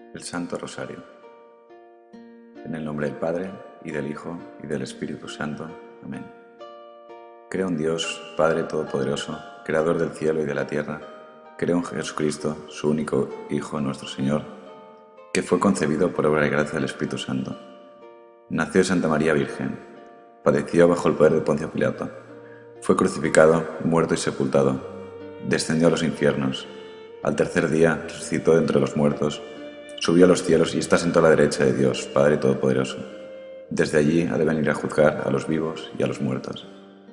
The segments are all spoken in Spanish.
El Santo Rosario. En el nombre del Padre, y del Hijo, y del Espíritu Santo. Amén. Creo en Dios, Padre Todopoderoso, Creador del cielo y de la tierra. Creo en Jesucristo, su único Hijo, nuestro Señor, que fue concebido por obra y gracia del Espíritu Santo. Nació de Santa María Virgen. Padeció bajo el poder de Poncio Pilato. Fue crucificado, muerto y sepultado. Descendió a los infiernos. Al tercer día resucitó de entre los muertos. Subió a los cielos y está sentado a la derecha de Dios, Padre Todopoderoso. Desde allí ha de venir a juzgar a los vivos y a los muertos.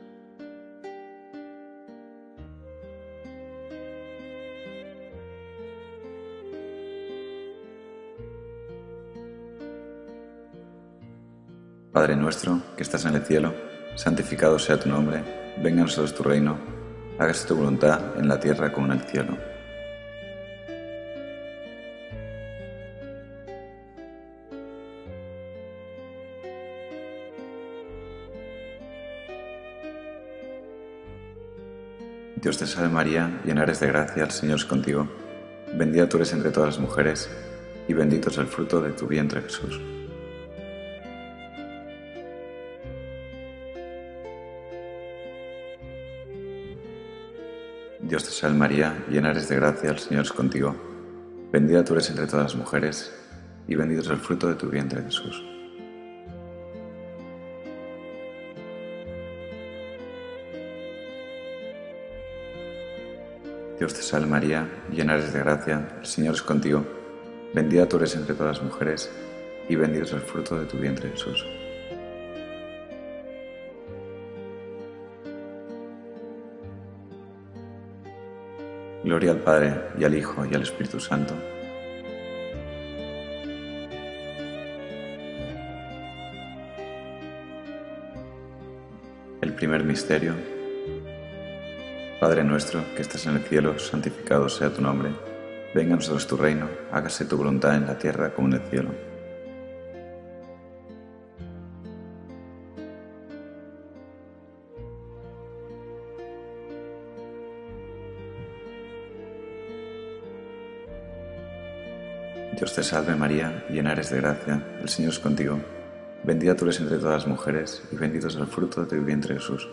Padre nuestro, que estás en el cielo, santificado sea tu nombre, venga a nosotros tu reino, hágase tu voluntad en la tierra como en el cielo. Dios te salve María, llena eres de gracia, el Señor es contigo. Bendita tú eres entre todas las mujeres, y bendito es el fruto de tu vientre Jesús. Dios te salve María, llena eres de gracia, el Señor es contigo. Bendita tú eres entre todas las mujeres, y bendito es el fruto de tu vientre Jesús. Dios te salve María, llena eres de gracia, el Señor es contigo. Bendita tú eres entre todas las mujeres, y bendito es el fruto de tu vientre Jesús. Gloria al Padre, y al Hijo, y al Espíritu Santo. El primer misterio. Padre nuestro, que estás en el cielo, santificado sea tu nombre. Venga a nosotros tu reino, hágase tu voluntad en la tierra como en el cielo. Dios te salve María, llena eres de gracia, el Señor es contigo. Bendita tú eres entre todas las mujeres, y bendito es el fruto de tu vientre Jesús.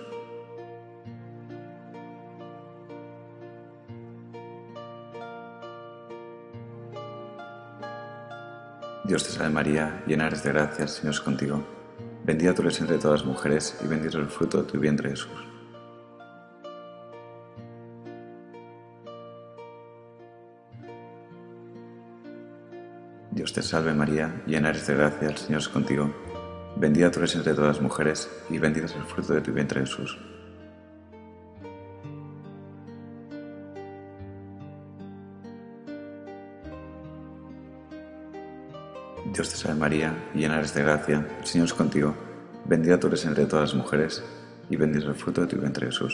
Dios te salve María, llena eres de gracia, el Señor es contigo. Bendita tú eres entre todas las mujeres, y bendito es el fruto de tu vientre Jesús. Dios te salve María, llena eres de gracia, el Señor es contigo. Bendita tú eres entre todas las mujeres, y bendito es el fruto de tu vientre Jesús. Dios te salve María, llena eres de gracia, el Señor es contigo. Bendita tú eres entre todas las mujeres, y bendito es el fruto de tu vientre Jesús.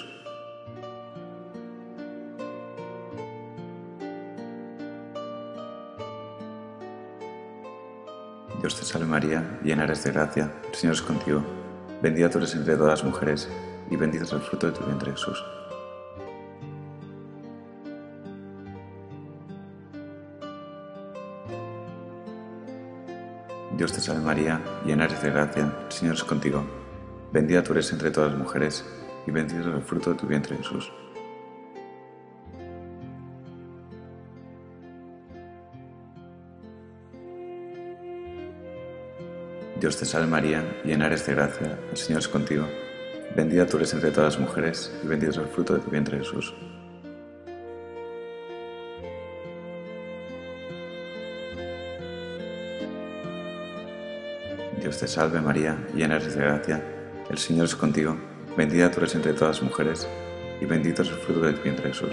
Dios te salve María, llena eres de gracia, el Señor es contigo. Bendita tú eres entre todas las mujeres, y bendito es el fruto de tu vientre Jesús. Dios te salve María, llena eres de gracia, el Señor es contigo. Bendita tú eres entre todas las mujeres, y bendito es el fruto de tu vientre Jesús. Dios te salve María, llena eres de gracia, el Señor es contigo. Bendita tú eres entre todas las mujeres, y bendito es el fruto de tu vientre Jesús. Dios te salve María, llena eres de gracia, el Señor es contigo. Bendita tú eres entre todas las mujeres, y bendito es el fruto de tu vientre Jesús.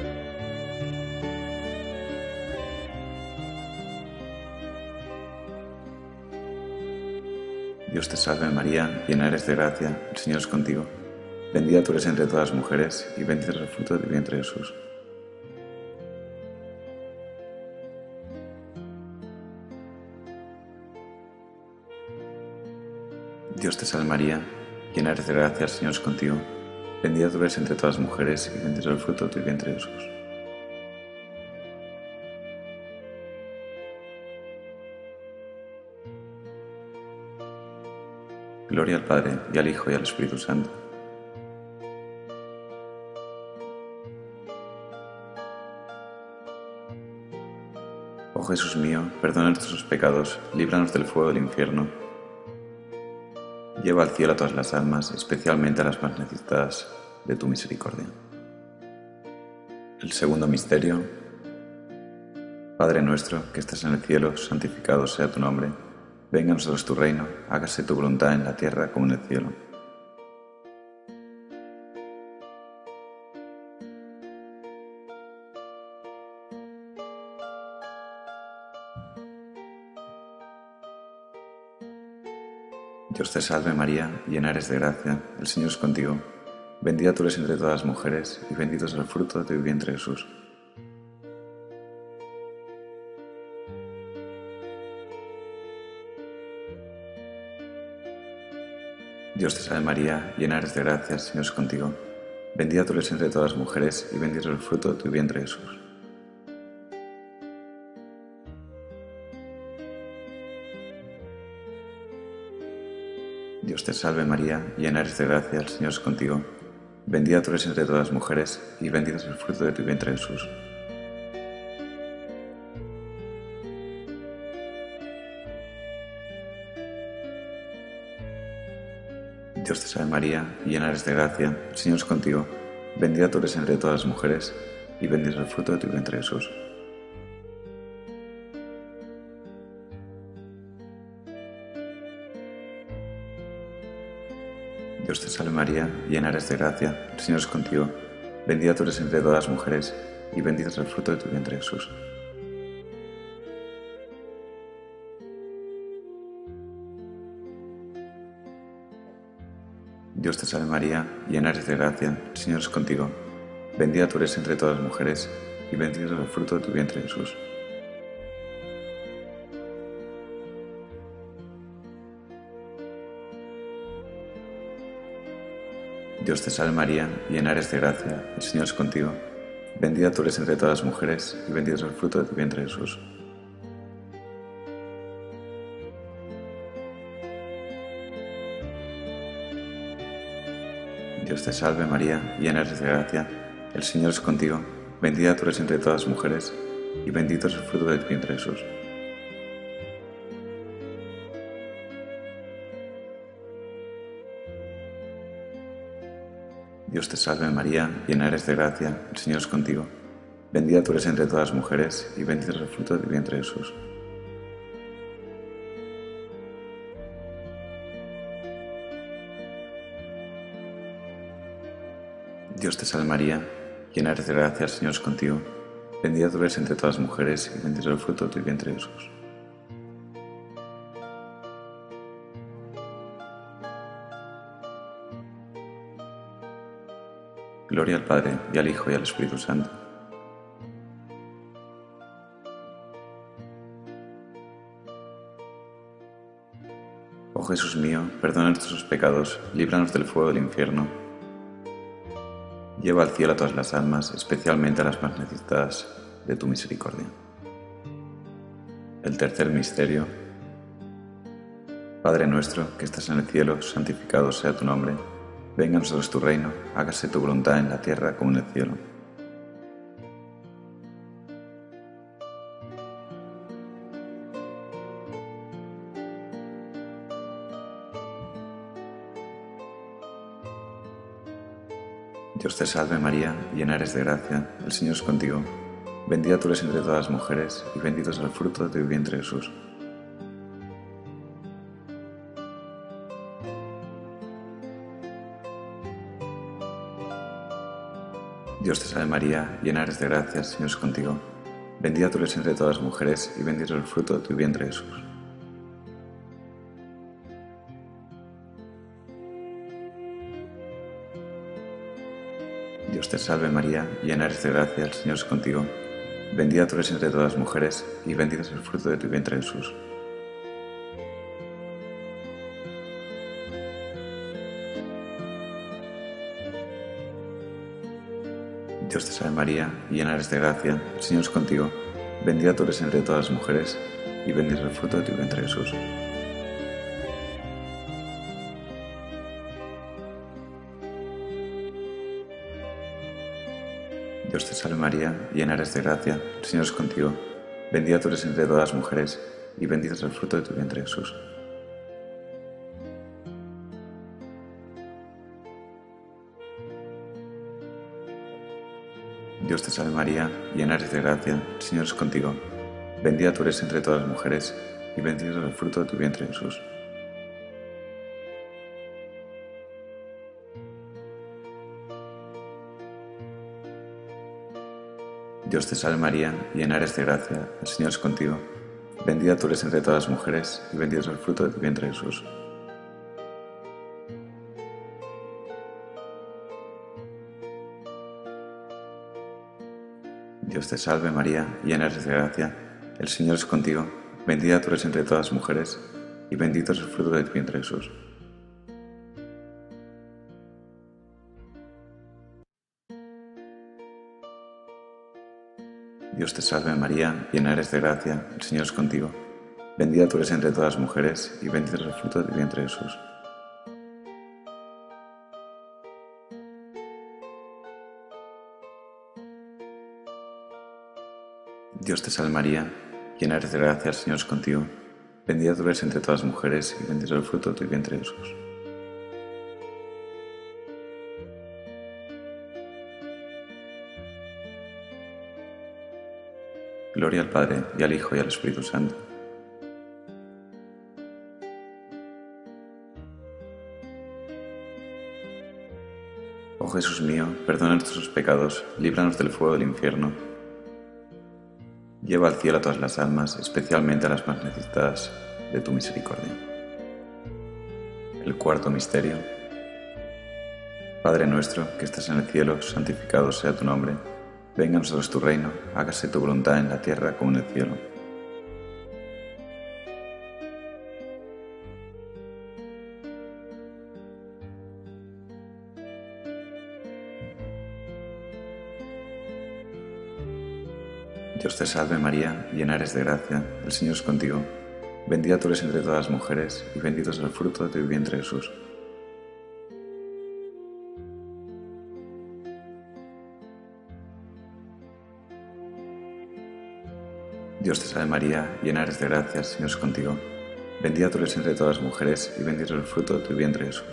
Dios te salve María, llena eres de gracia, el Señor es contigo. Bendita tú eres entre todas las mujeres, y bendito es el fruto de tu vientre Jesús. Dios te salve María, llena eres de gracia, el Señor es contigo. Bendita tú eres entre todas las mujeres, y bendito es el fruto de tu vientre Jesús. Gloria al Padre, y al Hijo, y al Espíritu Santo. Oh Jesús mío, perdona nuestros pecados, líbranos del fuego del infierno. Lleva al cielo a todas las almas, especialmente a las más necesitadas de tu misericordia. El segundo misterio. Padre nuestro, que estás en el cielo, santificado sea tu nombre. Venga a nosotros tu reino, hágase tu voluntad en la tierra como en el cielo. Dios te salve María, llena eres de gracia, el Señor es contigo. Bendita tú eres entre todas las mujeres, y bendito es el fruto de tu vientre Jesús. Dios te salve María, llena eres de gracia, el Señor es contigo. Bendita tú eres entre todas las mujeres, y bendito es el fruto de tu vientre Jesús. Dios te salve María, llena eres de gracia, el Señor es contigo. Bendita tú eres entre todas las mujeres, y bendito es el fruto de tu vientre Jesús. Dios te salve María, llena eres de gracia, el Señor es contigo. Bendita tú eres entre todas las mujeres, y bendito es el fruto de tu vientre Jesús. Dios te salve María, llena eres de gracia, el Señor es contigo. Bendita tú eres entre todas las mujeres, y bendito es el fruto de tu vientre Jesús. Dios te salve María, llena eres de gracia, el Señor es contigo. Bendita tú eres entre todas las mujeres, y bendito es el fruto de tu vientre Jesús. Dios te salve María, llena eres de gracia, el Señor es contigo. Bendita tú eres entre todas las mujeres, y bendito es el fruto de tu vientre Jesús. Dios te salve María, llena eres de gracia, el Señor es contigo. Bendita tú eres entre todas las mujeres, y bendito es el fruto de tu vientre Jesús. Dios te salve María, llena eres de gracia, el Señor es contigo. Bendita tú eres entre todas las mujeres, y bendito es el fruto de tu vientre Jesús. Dios te salve María, llena eres de gracia, el Señor es contigo. Bendita tú eres entre todas las mujeres, y bendito es el fruto de tu vientre Jesús. Gloria al Padre, y al Hijo, y al Espíritu Santo. Oh Jesús mío, perdona nuestros pecados, líbranos del fuego del infierno. Lleva al cielo a todas las almas, especialmente a las más necesitadas de tu misericordia. El tercer misterio. Padre nuestro, que estás en el cielo, santificado sea tu nombre. Venga a nosotros tu reino, hágase tu voluntad en la tierra como en el cielo. Dios te salve María, llena eres de gracia, el Señor es contigo. Bendita tú eres entre todas las mujeres, y bendito es el fruto de tu vientre Jesús. Dios te salve María, llena eres de gracia, el Señor es contigo. Bendita tú eres entre todas las mujeres, y bendito es el fruto de tu vientre Jesús. Dios te salve María, llena eres de gracia, el Señor es contigo. Bendita tú eres entre todas las mujeres, y bendito es el fruto de tu vientre Jesús. Dios te salve María, llena eres de gracia, el Señor es contigo. Bendita tú eres entre todas las mujeres, y bendito es el fruto de tu vientre Jesús. Dios te salve María, llena eres de gracia, el Señor es contigo. Bendita tú eres entre todas las mujeres, y bendito es el fruto de tu vientre Jesús. Dios te salve María, llena eres de gracia, el Señor es contigo. Bendita tú eres entre todas las mujeres, y bendito es el fruto de tu vientre Jesús. Dios te salve María, llena eres de gracia, el Señor es contigo. Bendita tú eres entre todas las mujeres, y bendito es el fruto de tu vientre Jesús. Dios te salve María, llena eres de gracia, el Señor es contigo. Bendita tú eres entre todas las mujeres, y bendito es el fruto de tu vientre Jesús. Dios te salve María, llena eres de gracia, el Señor es contigo. Bendita tú eres entre todas las mujeres, y bendito es el fruto de tu vientre Jesús. Dios te salve María, llena eres de gracia, el Señor es contigo. Bendita tú eres entre todas las mujeres, y bendito es el fruto de tu vientre Jesús. Gloria al Padre, y al Hijo, y al Espíritu Santo. Oh Jesús mío, perdona nuestros pecados, líbranos del fuego del infierno. Lleva al cielo a todas las almas, especialmente a las más necesitadas de tu misericordia. El cuarto misterio. Padre nuestro, que estás en el cielo, santificado sea tu nombre. Venga a nosotros tu reino, hágase tu voluntad en la tierra como en el cielo. Dios te salve María, llena eres de gracia, el Señor es contigo. Bendita tú eres entre todas las mujeres, y bendito es el fruto de tu vientre Jesús. Dios te salve María, llena eres de gracia, el Señor es contigo. Bendita tú eres entre todas las mujeres, y bendito es el fruto de tu vientre Jesús.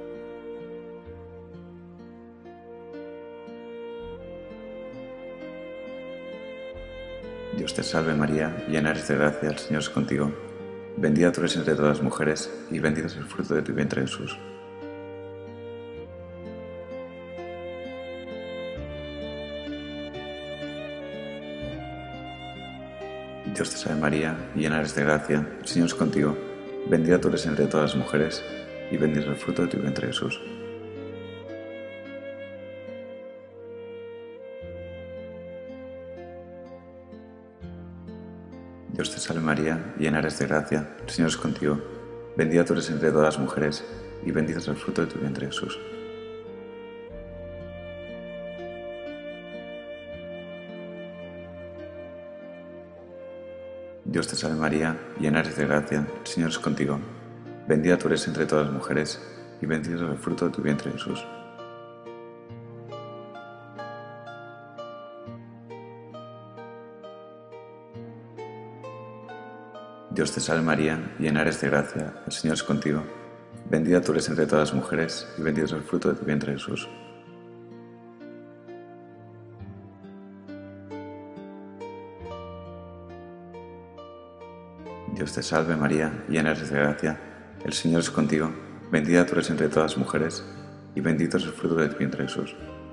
Dios te salve María, llena eres de gracia, el Señor es contigo. Bendita tú eres entre todas las mujeres, y bendito es el fruto de tu vientre Jesús. Dios te salve María, llena eres de gracia, el Señor es contigo. Bendita tú eres entre todas las mujeres, y bendito es el fruto de tu vientre Jesús. Dios te salve María, llena eres de gracia, el Señor es contigo. Bendita tú eres entre todas las mujeres, y bendito es el fruto de tu vientre Jesús. Dios te salve María, llena eres de gracia, el Señor es contigo. Bendita tú eres entre todas las mujeres, y bendito es el fruto de tu vientre Jesús. Dios te salve María, llena eres de gracia, el Señor es contigo. Bendita tú eres entre todas las mujeres, y bendito es el fruto de tu vientre Jesús. Dios te salve María, llena eres de gracia, el Señor es contigo. Bendita tú eres entre todas las mujeres, y bendito es el fruto de tu vientre Jesús.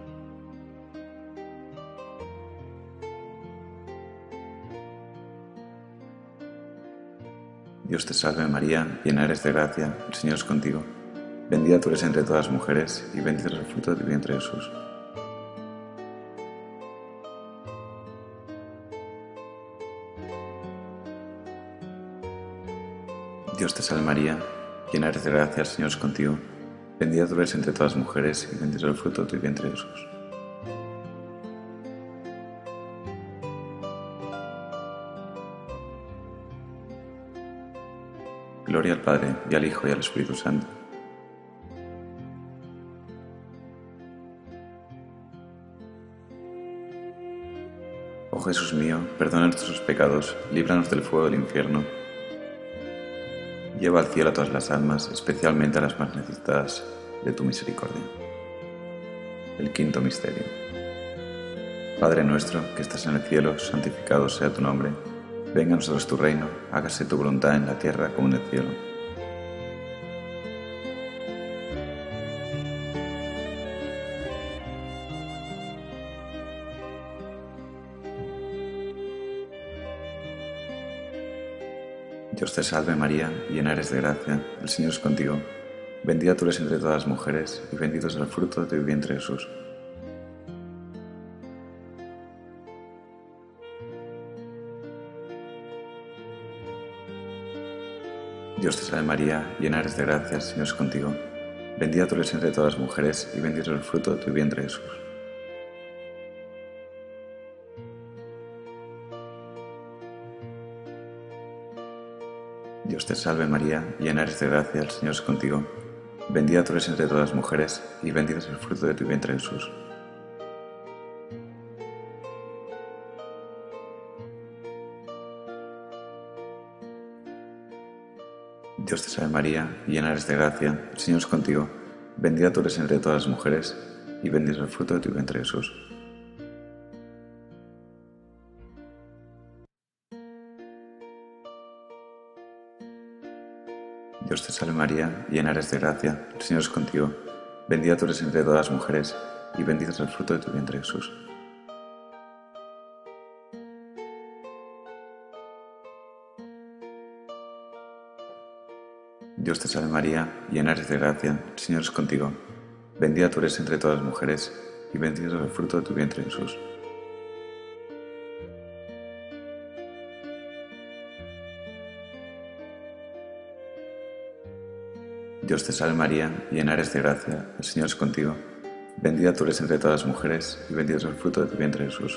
Dios te salve María, llena eres de gracia, el Señor es contigo. Bendita tú eres entre todas las mujeres, y bendito es el fruto de tu vientre Jesús. Dios te salve María, llena eres de gracia, el Señor es contigo. Bendita tú eres entre todas las mujeres, y bendito es el fruto de tu vientre Jesús. Gloria al Padre, y al Hijo, y al Espíritu Santo. Jesús mío, perdona nuestros pecados, líbranos del fuego del infierno. Lleva al cielo a todas las almas, especialmente a las más necesitadas de tu misericordia. El quinto misterio. Padre nuestro, que estás en el cielo, santificado sea tu nombre. Venga a nosotros tu reino, hágase tu voluntad en la tierra como en el cielo. Dios te salve María, llena eres de gracia, el Señor es contigo. Bendita tú eres entre todas las mujeres, y bendito es el fruto de tu vientre Jesús. Dios te salve María, llena eres de gracia, el Señor es contigo. Bendita tú eres entre todas las mujeres, y bendito es el fruto de tu vientre Jesús. Dios te salve María, llena eres de gracia, el Señor es contigo. Bendita tú eres entre todas las mujeres, y bendito es el fruto de tu vientre Jesús. Dios te salve María, llena eres de gracia, el Señor es contigo. Bendita tú eres entre todas las mujeres, y bendito es el fruto de tu vientre Jesús. Dios te salve María, llena eres de gracia, el Señor es contigo. Bendita tú eres entre todas las mujeres, y bendito es el fruto de tu vientre Jesús. Dios te salve María, llena eres de gracia, el Señor es contigo. Bendita tú eres entre todas las mujeres, y bendito es el fruto de tu vientre Jesús. Dios te salve María, llena eres de gracia, el Señor es contigo. Bendita tú eres entre todas las mujeres, y bendito es el fruto de tu vientre Jesús.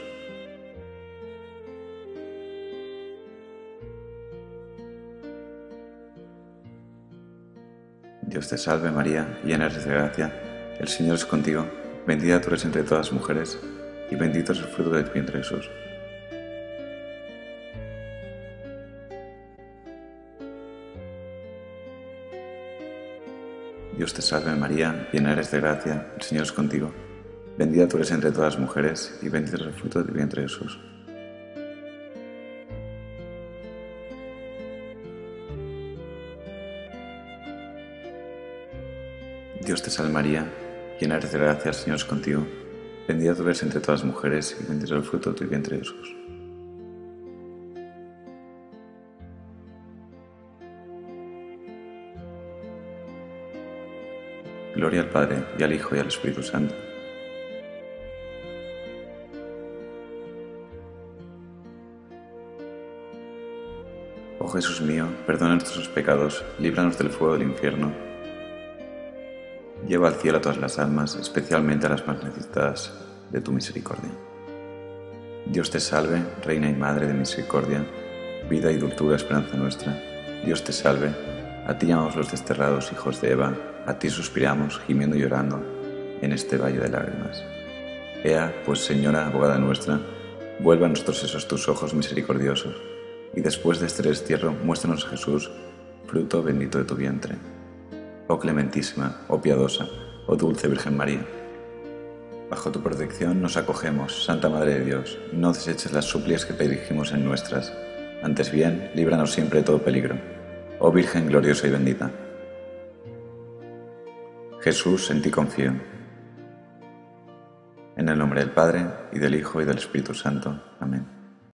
Dios te salve María, llena eres de gracia, el Señor es contigo. Bendita tú eres entre todas las mujeres, y bendito es el fruto de tu vientre Jesús. Dios te salve María, llena eres de gracia, el Señor es contigo. Bendita tú eres entre todas las mujeres, y bendito es el fruto de tu vientre Jesús. Dios te salve María, llena eres de gracia, el Señor es contigo. Bendita tú eres entre todas las mujeres, y bendito es el fruto de tu vientre Jesús. Gloria al Padre, y al Hijo, y al Espíritu Santo. Oh Jesús mío, perdona nuestros pecados, líbranos del fuego del infierno. Lleva al cielo a todas las almas, especialmente a las más necesitadas de tu misericordia. Dios te salve, Reina y Madre de misericordia, vida y dulzura, esperanza nuestra. Dios te salve, a ti llamamos los desterrados hijos de Eva, a ti suspiramos, gimiendo y llorando, en este valle de lágrimas. Ea, pues Señora, abogada nuestra, vuelva a nosotros esos tus ojos misericordiosos, y después de este destierro muéstranos a Jesús, fruto bendito de tu vientre. Oh clementísima, oh piadosa, oh dulce Virgen María. Bajo tu protección nos acogemos, Santa Madre de Dios, no deseches las súplicas que te dirigimos en nuestras, antes bien, líbranos siempre de todo peligro. Oh Virgen gloriosa y bendita. Jesús, en ti confío. En el nombre del Padre, y del Hijo, y del Espíritu Santo. Amén.